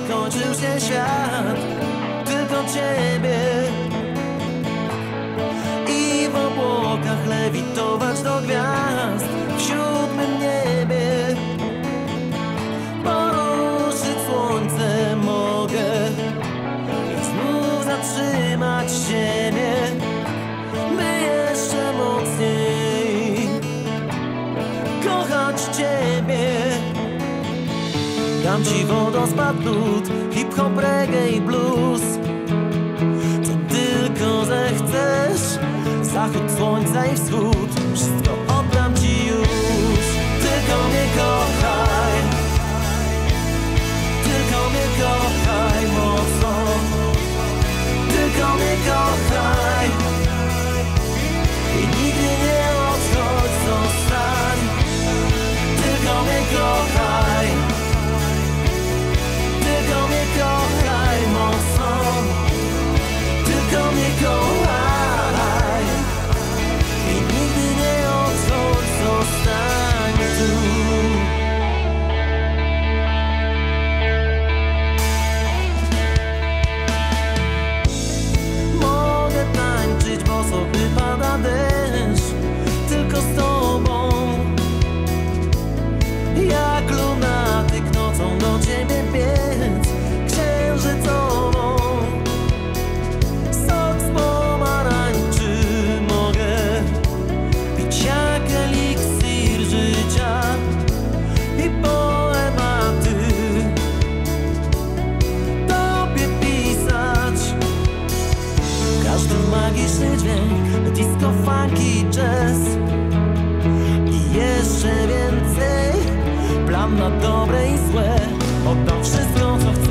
kończył się świat, tylko ciebie i w obłokach lewitować do gwiazd w siódmym niebie. Poruszyć słońce mogę i znów zatrzymać ziemię, by jeszcze mocniej kochać ciebie. Dam ci wodospad, nut, hip-hop, reggae i blues, co tylko zechcesz, zachód słońca i wschód, wszystko oddam ci już. Tylko mnie kochaj, tylko mnie kochaj mocno, tylko mnie kochaj i nigdy nie odchodź, zostań. Tylko mnie kochaj, tylko mnie kochaj mocno, tylko mnie kochaj i nigdy nie odchodź, zostań tu. Mogę tańczyć, bo sobie pada deszcz, tylko z tobą. Jak lunatyk nocą do ciebie biec księżycową. Sok z pomarańczy mogę pić jak eliksir życia i poematy tobie pisać. Każdy magiczny dźwięk, disco, funky, jazz i jeszcze więcej. Plan na dobre i złe, oddam wszystko, co chcę.